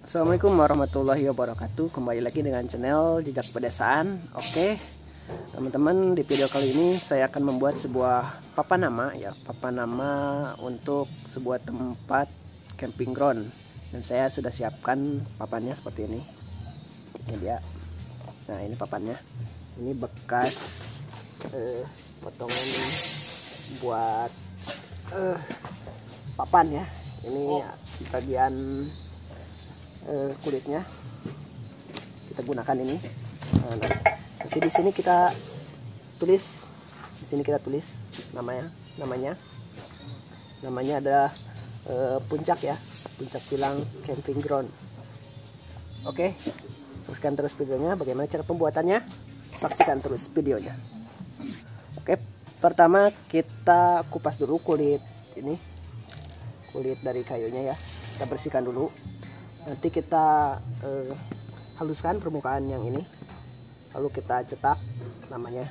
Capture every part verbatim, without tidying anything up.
Assalamualaikum warahmatullahi wabarakatuh. Kembali lagi dengan channel Jejak Pedesaan. Oke teman-teman, di video kali ini saya akan membuat sebuah papan nama ya, papan nama untuk sebuah tempat camping ground. Dan saya sudah siapkan papannya seperti ini. Ini dia. Nah, ini papannya. Ini bekas eh, potongan buat eh, papan ya. Ini bagian Uh, kulitnya kita gunakan ini. Nah, nanti di sini kita tulis, di sini kita tulis namanya, namanya, namanya ada uh, puncak ya, puncak Pilang Camping Ground. Oke, saksikan terus videonya. Bagaimana cara pembuatannya? Saksikan terus videonya. Oke, pertama kita kupas dulu kulit ini, kulit dari kayunya ya. Kita bersihkan dulu. Nanti kita eh, haluskan permukaan yang ini, lalu kita cetak namanya.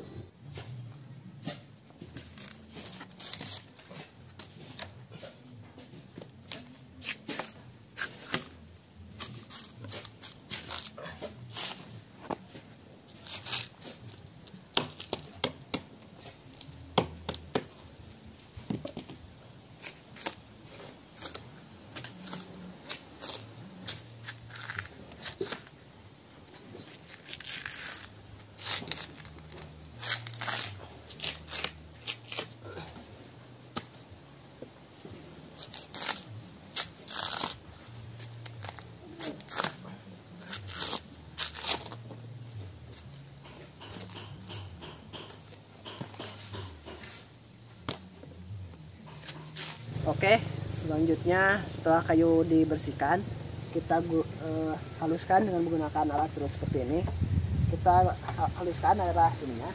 Oke, selanjutnya setelah kayu dibersihkan, kita uh, haluskan dengan menggunakan alat serut seperti ini. Kita haluskan daerah sininya.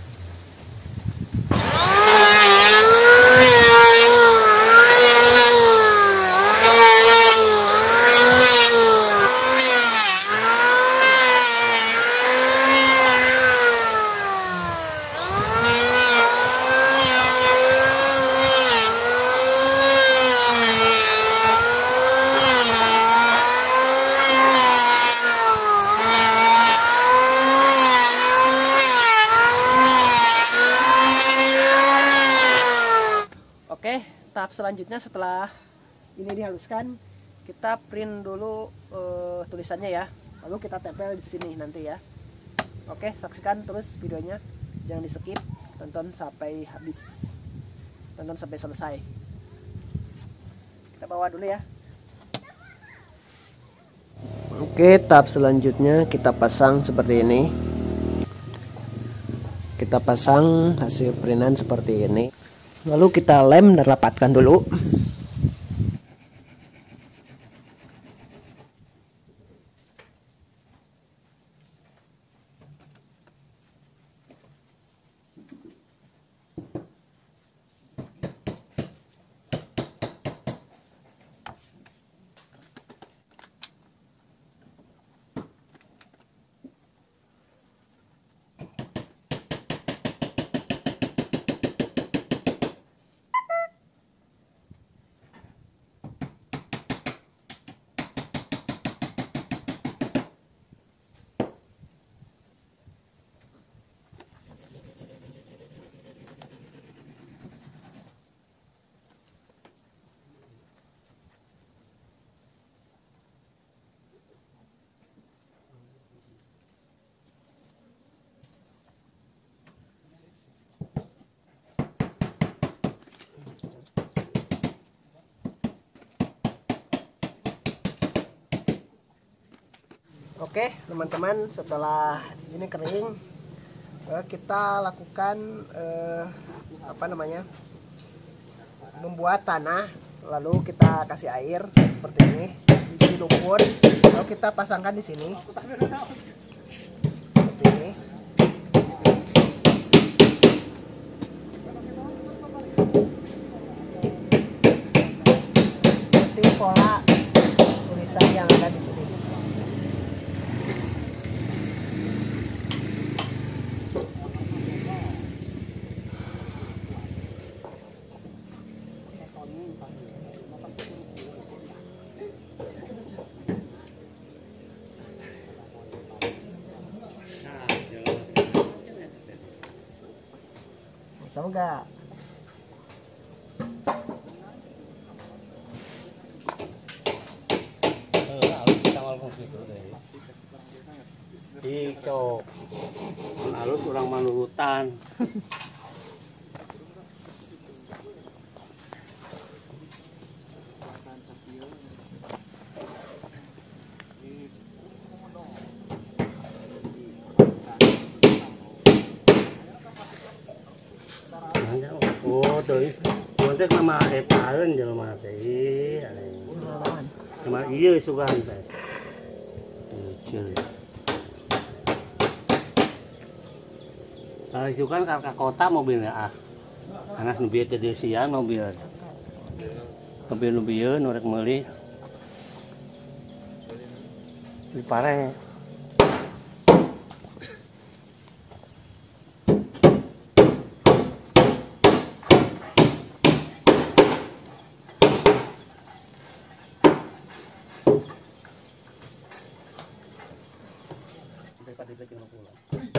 Oke, tahap selanjutnya setelah ini dihaluskan, kita print dulu uh, tulisannya ya. Lalu kita tempel di sini nanti ya. Oke, saksikan terus videonya. Jangan di skip, tonton sampai habis. Tonton sampai selesai. Kita bawa dulu ya. Oke, tahap selanjutnya kita pasang seperti ini. Kita pasang hasil printan seperti ini. Lalu kita lem dan rapatkan dulu. Oke teman-teman, setelah ini kering, kita lakukan eh, apa namanya membuat tanah, lalu kita kasih air seperti ini, di lumpur, lalu kita pasangkan di sini seperti ini. Seperti pola tulisan yang ada di sini. enggak? Iso halus orang manurutan. Oh, tuh. Untuk nama epaeun jelema teh. Nama ieu sugan teh. Kalau itu kan ke kota mobilnya ah, anak nubieu teh siang mobil, mobil nubieu norek meuli di pare. Daripada itu cuma pulang.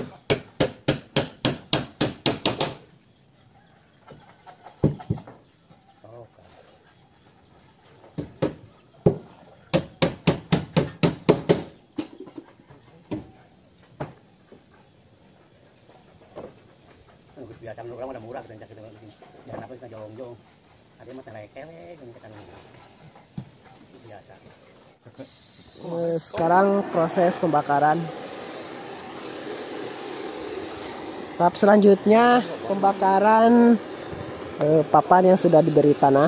Biasa menurut orang udah murah kita kita jangan apa kita jong-jong ada mah telekele gini kita biasa. Sekarang proses pembakaran. Tahap selanjutnya pembakaran eh, papan yang sudah diberi tanah.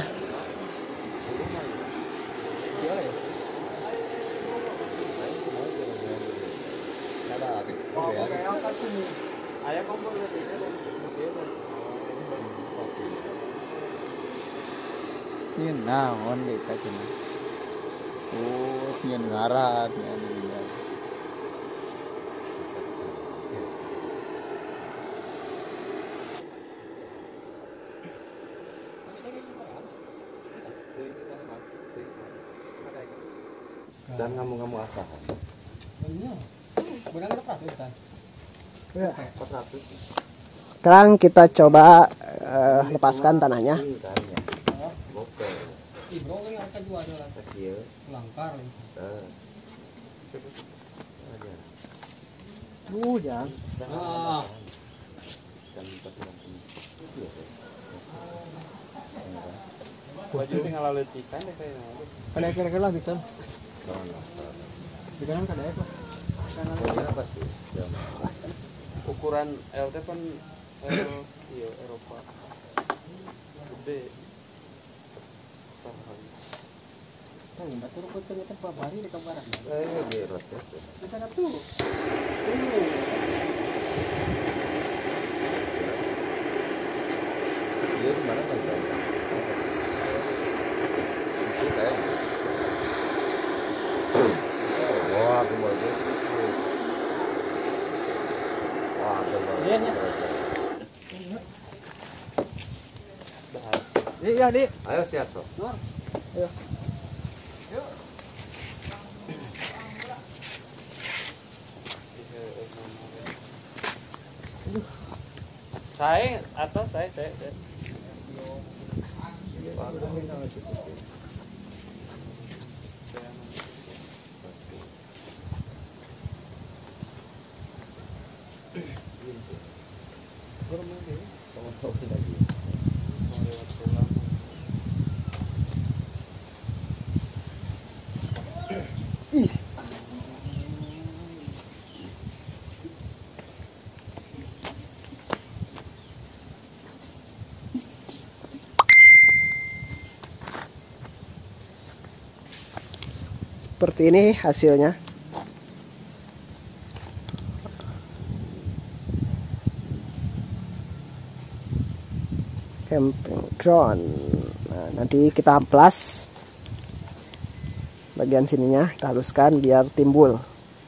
Nyen naon deh kacina. Oh, nyen ngarat nyen. Dan kamu-kamu asal. Sekarang kita coba uh, lepaskan tanahnya. Uh, jangan. Baju tinggal letikan deh kayaknya. Kada kira-kira lah bisa. Dikanan kada itu. Ukuran L T kan L iya Eropa. Gede. Sahan. Tang batur ko ternyata Pak Bari di kabaran. Eh, gerot ya. Kita ada tuh. Dia di mana kan? Itu saya. Wah, kembali. Wah, kembali. Iya, iya. Iya, Dik. Ayo siap, Sob. Ayo. Saya atau saya saya. saya. Seperti ini hasilnya. Camping ground. Nah, nanti kita amplas bagian sininya, kita haluskan biar timbul.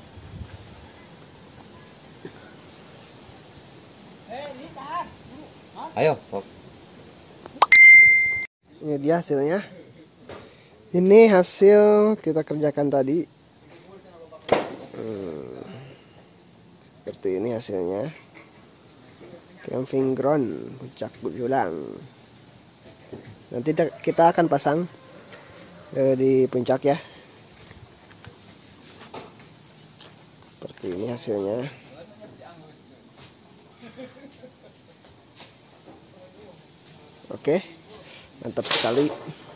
Ayo, Sob. Ini dia hasilnya. Ini hasil kita kerjakan tadi. Hmm. Seperti ini hasilnya. Oke. camping ground Puncak Julang. Nanti kita akan pasang eh, di puncak ya. Seperti ini hasilnya. Oke, mantap sekali.